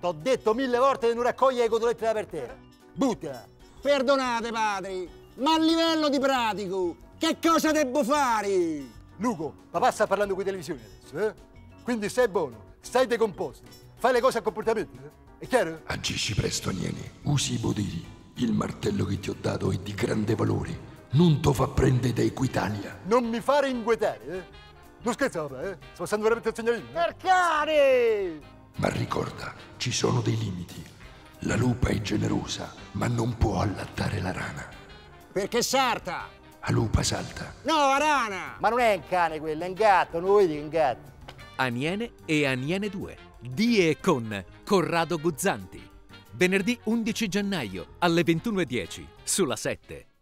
T'ho detto 1000 volte di non raccogliere le cotolette da per terra. Butta! Perdonate, padri, ma a livello di pratico, che cosa devo fare? Luco, papà sta parlando con televisione adesso, eh? Quindi stai buono, stai decomposto, fai le cose a comportamento, eh? È chiaro? Agisci presto, Aniene. Usi i poteri. Il martello che ti ho dato è di grande valore. Non to fa prendere da Equitalia. Non mi fare inguetare, eh? Non scherzo, papà, eh? Sto passando veramente il segnalino. Per cane! Ma ricorda, ci sono dei limiti. La lupa è generosa, ma non può allattare la rana. Perché sarta? La lupa salta. No, la rana! Ma non è un cane quello, è un gatto, non lo vedi che è un gatto. Aniene e Aniene 2. Di e con Corrado Guzzanti. Venerdì 11 gennaio alle 21:10 sulla 7.